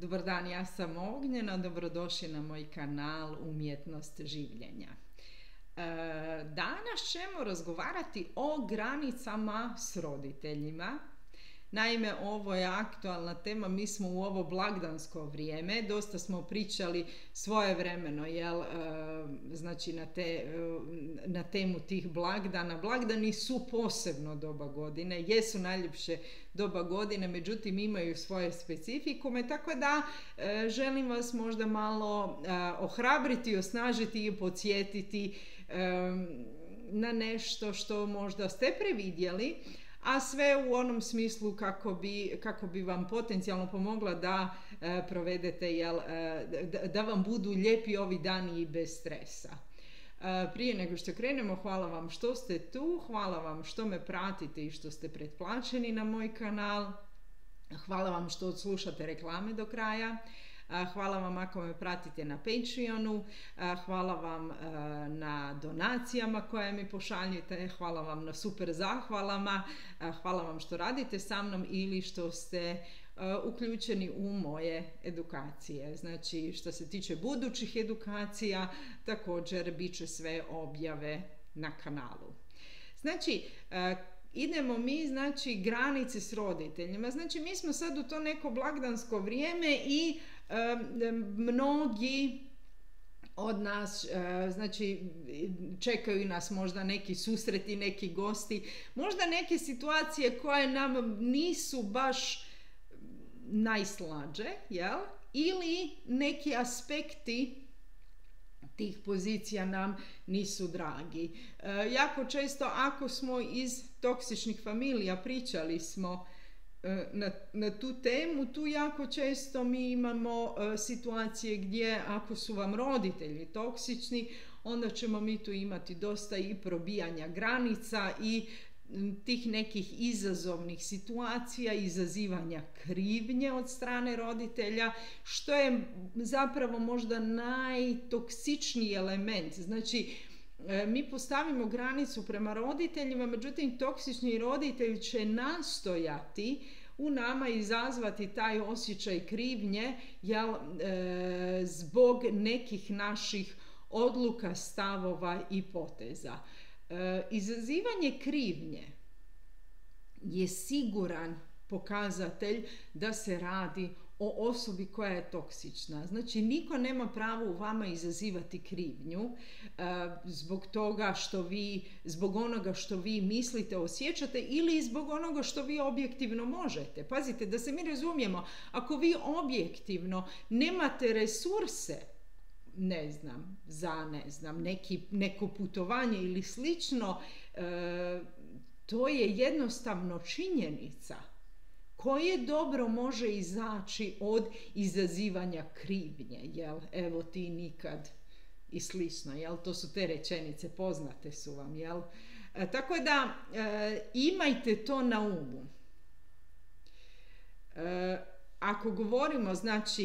Dobar dan, ja sam Ognjena, dobrodošli na moj kanal Umjetnost življenja. Danas ćemo razgovarati o granicama s roditeljima. Naime, ovo je aktualna tema, mi smo u ovo blagdansko vrijeme, dosta smo pričali svojevremeno, znači na temu tih blagdana. Blagdani su posebno doba godine, jesu najljepše doba godine, međutim imaju svoje specifikume, tako da želim vas možda malo ohrabriti, osnažiti i podsjetiti na nešto što možda ste previdjeli, a sve u onom smislu kako bi vam potencijalno pomogla da provedete, da vam budu lijepi ovi dani i bez stresa. Prije nego što krenemo, hvala vam što ste tu, hvala vam što me pratite i što ste pretplaćeni na moj kanal, hvala vam što odslušate reklame do kraja. Hvala vam ako me pratite na Patreonu, hvala vam na donacijama koje mi pošaljete, hvala vam na super zahvalama, hvala vam što radite sa mnom ili što ste uključeni u moje edukacije. Znači, što se tiče budućih edukacija, također bit će sve objave na kanalu. Znači, idemo mi, znači, granice s roditeljima. Znači, mi smo sad u to neko blagdansko vrijeme i mnogi od nas, znači, čekaju nas možda neki susreti, neki gosti, možda neke situacije koje nam nisu baš najslađe, ili neki aspekti tih pozicija nam nisu dragi. Jako često ako smo iz toksičnih familija, pričali smo na tu temu, tu jako često mi imamo situacije gdje ako su vam roditelji toksični, onda ćemo mi tu imati dosta i probijanja granica i tih nekih izazovnih situacija, izazivanja krivnje od strane roditelja, što je zapravo možda najtoksičniji element. Znači, mi postavimo granicu prema roditeljima, međutim toksični roditelj će nastojati u nama izazvati taj osjećaj krivnje zbog nekih naših odluka, stavova i poteza. Izazivanje krivnje je siguran pokazatelj da se radi o osobi koja je toksična. Znači, niko nema pravo u vama izazivati krivnju zbog toga zbog onoga što vi mislite, osjećate ili zbog onoga što vi objektivno možete. Pazite, da se mi razumijemo, ako vi objektivno nemate resurse, neko putovanje ili slično, to je jednostavno činjenica koje dobro može izaći od izazivanja krivnje, evo ti nikad i slično, to su te rečenice, poznate su vam, Tako da imajte to na umu. Ako govorimo,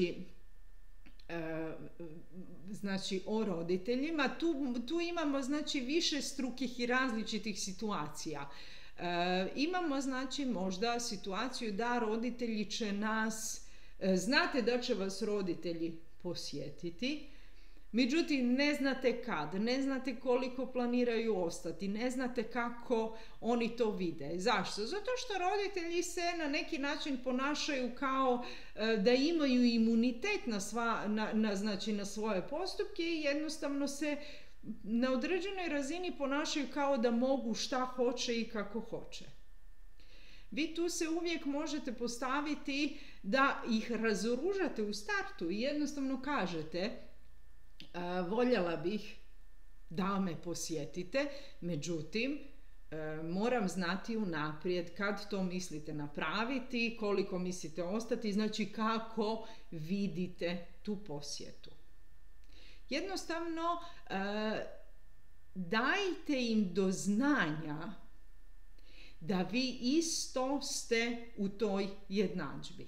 znači o roditeljima, tu imamo, znači, više strukih i različitih situacija. Imamo, znači, možda situaciju da roditelji će nas, znate da će vas roditelji posjetiti, međutim ne znate kad, ne znate koliko planiraju ostati, ne znate kako oni to vide. Zašto? Zato što roditelji se na neki način ponašaju kao da imaju imunitet na svoje postupke i jednostavno se na određenoj razini ponašaju kao da mogu šta hoće i kako hoće. Vi tu se uvijek možete postaviti da ih razoružate u startu i jednostavno kažete: voljela bih da me posjetite, međutim moram znati unaprijed kad to mislite napraviti, koliko mislite ostati, znači kako vidite tu posjetu. Jednostavno dajte im do znanja da vi isto ste u toj jednadžbi.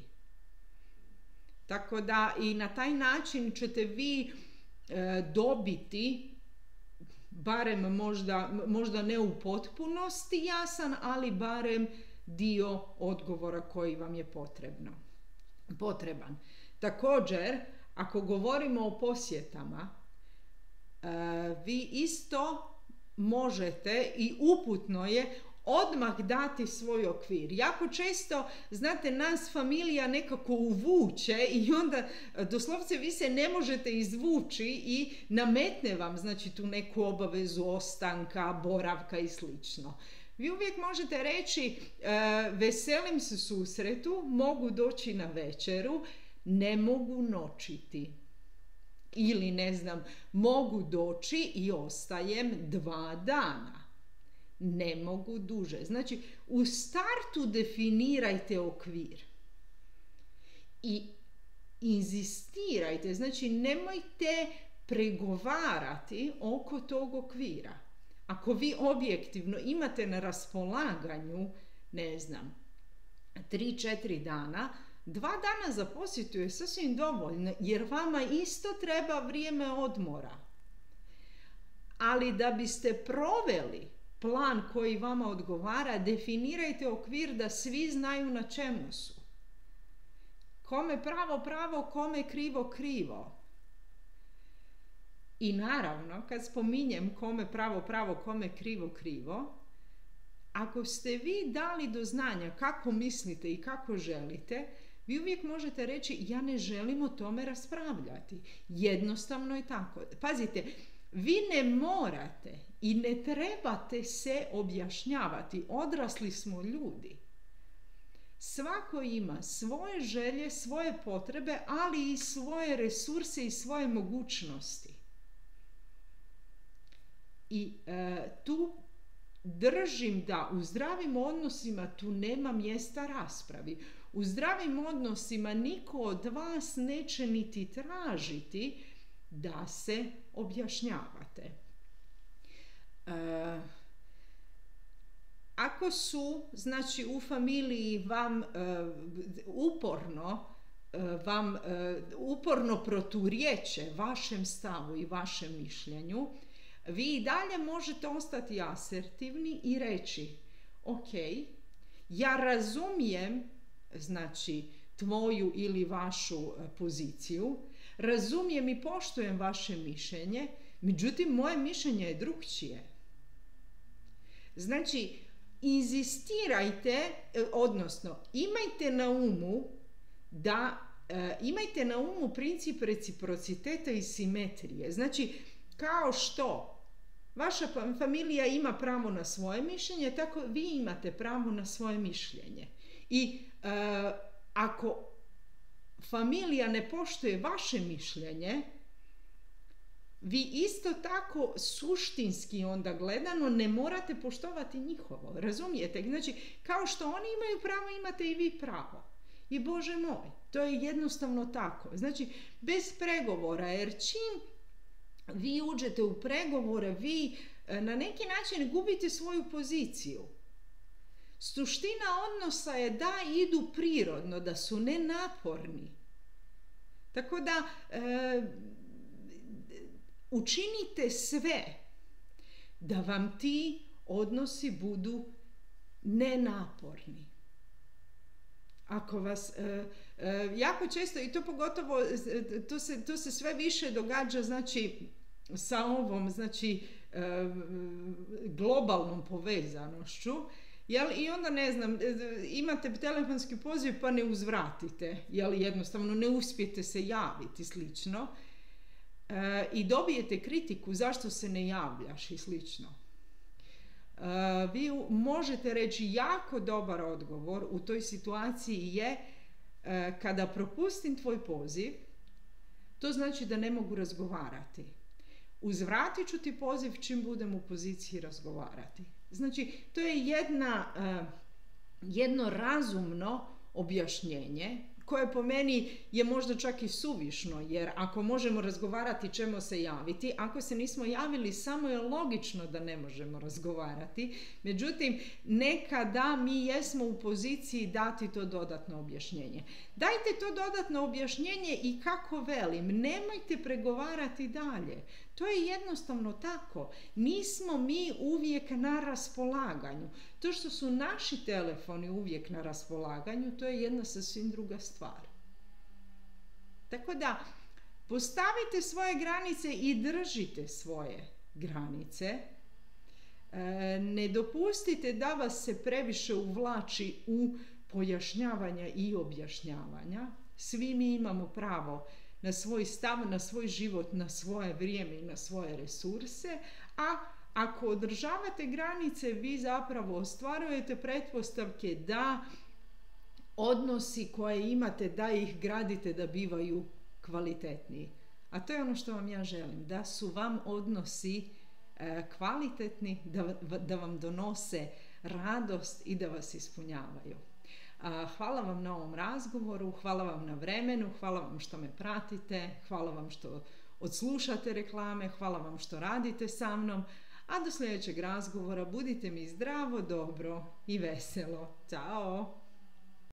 Tako da i na taj način ćete vi dobiti, barem možda ne u potpunosti jasan, ali barem dio odgovora koji vam je potrebno. potreban. Također, ako govorimo o posjetama, vi isto možete i uputno je odmah dati svoj okvir. Jako često, znate, nas familija nekako uvuče i onda doslovce vi se ne možete izvući i nametne vam, znači, tu neku obavezu ostanka, boravka i slično. Vi uvijek možete reći veselim se susretu, mogu doći na večeru, ne mogu noćiti. Ili ne znam, mogu doći i ostajem 2 dana. Ne mogu duže. Znači, u startu definirajte okvir. I inzistirajte, znači nemojte pregovarati oko tog okvira. Ako vi objektivno imate na raspolaganju, ne znam, 3-4 dana, 2 dana za posjetu je sasvim dovoljno, jer vama isto treba vrijeme odmora. Ali da biste proveli plan koji vama odgovara, definirajte okvir da svi znaju na čemu su. Kome pravo, pravo, kome krivo, krivo. I naravno, kad spominjem kome pravo, pravo, kome krivo, krivo, ako ste vi dali do znanja kako mislite i kako želite, vi uvijek možete reći ja ne želim o tome raspravljati. Jednostavno je tako. Pazite, vi ne morate i ne trebate se objašnjavati. Odrasli smo ljudi. Svako ima svoje želje, svoje potrebe, ali i svoje resurse i svoje mogućnosti. I tu držim da u zdravim odnosima tu nema mjesta raspravi. U zdravim odnosima niko od vas neće niti tražiti da se objašnjavate. Ako su, znači, u familiji vam uporno proturječe vašem stavu i vašem mišljenju, vi i dalje možete ostati asertivni i reći ok, ja razumijem, znači, tvoju ili vašu poziciju, razumijem i poštujem vaše mišljenje, međutim moje mišljenje je drukčije. Znači, inzistirajte, odnosno imajte na umu princip reciprociteta i simetrije. Znači, kao što vaša familija ima pravo na svoje mišljenje, tako vi imate pravo na svoje mišljenje. I ako familija ne poštuje vaše mišljenje, vi isto tako suštinski onda gledano ne morate poštovati njihovo. Razumijete? Znači, kao što oni imaju pravo, imate i vi pravo. I Bože moj, to je jednostavno tako. Znači, bez pregovora, jer čim vi uđete u pregovore, vi na neki način gubite svoju poziciju. Suština odnosa je da idu prirodno, da su nenaporni. Tako da učinite sve da vam ti odnosi budu nenaporni. Ako vas jako često, i to pogotovo to se sve više događa, znači, sa ovom, znači, globalnom povezanošću, i onda, ne znam, imate telefonski poziv pa ne uzvratite, jednostavno ne uspijete se javiti, slično, i dobijete kritiku zašto se ne javljaš i slično. Vi možete reći jako dobar odgovor u toj situaciji je kada propustim tvoj poziv, to znači da ne mogu razgovarati. Uzvratit ću ti poziv čim budem u poziciji razgovarati. Znači, to je jedno razumno objašnjenje koje po meni je možda čak i suvišno, jer ako možemo razgovarati, ćemo se javiti. Ako se nismo javili, samo je logično da ne možemo razgovarati. Međutim, nekada mi jesmo u poziciji dati to dodatno objašnjenje. Dajte to dodatno objašnjenje i kako velim, nemojte pregovarati dalje. To je jednostavno tako. Nismo mi uvijek na raspolaganju. To što su naši telefoni uvijek na raspolaganju, to je jedna sasvim druga stvar. Tako da postavite svoje granice i držite svoje granice. Ne dopustite da vas se previše uvlači u pojašnjavanja i objašnjavanja. Svi mi imamo pravo na svoj stav, na svoj život, na svoje vrijeme i na svoje resurse, a ako održavate granice, vi zapravo ostvarujete pretpostavke da odnosi koje imate, da ih gradite, da bivaju kvalitetniji. A to je ono što vam ja želim, da su vam odnosi kvalitetni, da vam donose radost i da vas ispunjavaju. Hvala vam na ovom razgovoru, hvala vam na vremenu, hvala vam što me pratite, hvala vam što odslušate reklame, hvala vam što radite sa mnom, a do sljedećeg razgovora budite mi zdravo, dobro i veselo. Ćao!